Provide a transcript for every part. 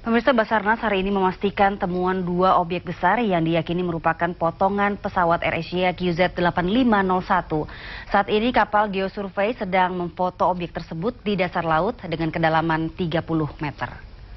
Pemirsa, Basarnas hari ini memastikan temuan dua objek besar yang diyakini merupakan potongan pesawat AirAsia QZ8501. Saat ini kapal geosurvey sedang memfoto objek tersebut di dasar laut dengan kedalaman 30 meter.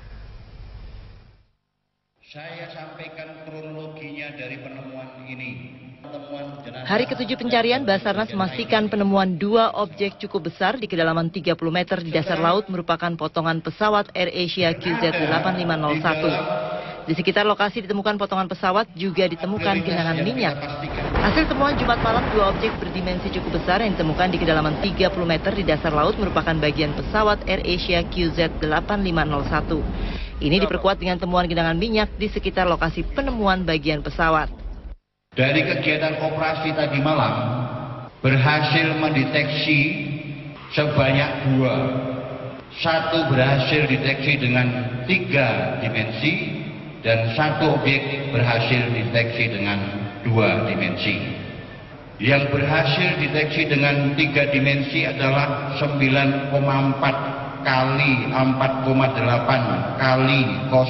Saya sampaikan kronologinya dari penemuan ini. Hari ke-7 pencarian, Basarnas memastikan penemuan dua objek cukup besar di kedalaman 30 meter di dasar laut merupakan potongan pesawat AirAsia QZ8501. Di sekitar lokasi ditemukan potongan pesawat juga ditemukan genangan minyak. Hasil temuan Jumat malam, dua objek berdimensi cukup besar yang ditemukan di kedalaman 30 meter di dasar laut merupakan bagian pesawat AirAsia QZ8501. Ini diperkuat dengan temuan genangan minyak di sekitar lokasi penemuan bagian pesawat. Dari kegiatan operasi tadi malam, berhasil mendeteksi sebanyak dua. Satu berhasil deteksi dengan 3 dimensi, dan satu objek berhasil deteksi dengan 2 dimensi. Yang berhasil deteksi dengan 3 dimensi adalah 9,4 kali 4,8 kali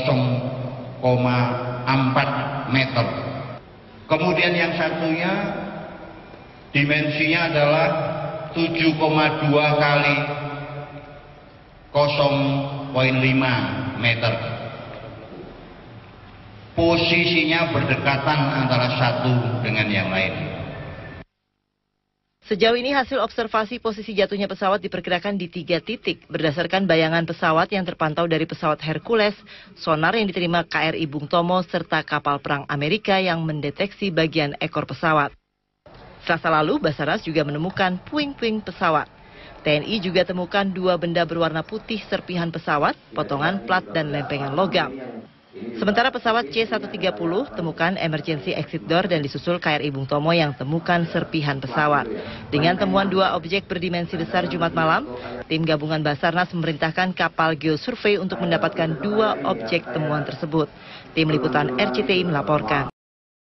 0,4 meter. Kemudian yang satunya dimensinya adalah 7,2 kali 0,5 meter. Posisinya berdekatan antara satu dengan yang lain. Sejauh ini hasil observasi posisi jatuhnya pesawat diperkirakan di 3 titik berdasarkan bayangan pesawat yang terpantau dari pesawat Hercules, sonar yang diterima KRI Bung Tomo, serta kapal perang Amerika yang mendeteksi bagian ekor pesawat. Selasa lalu, Basarnas juga menemukan puing-puing pesawat. TNI juga temukan 2 benda berwarna putih serpihan pesawat, potongan plat dan lempengan logam. Sementara pesawat C-130 temukan emergency exit door dan disusul KRI Bung Tomo yang temukan serpihan pesawat. Dengan temuan 2 objek berdimensi besar Jumat malam, tim gabungan Basarnas memerintahkan kapal geosurvey untuk mendapatkan 2 objek temuan tersebut. Tim Liputan RCTI melaporkan.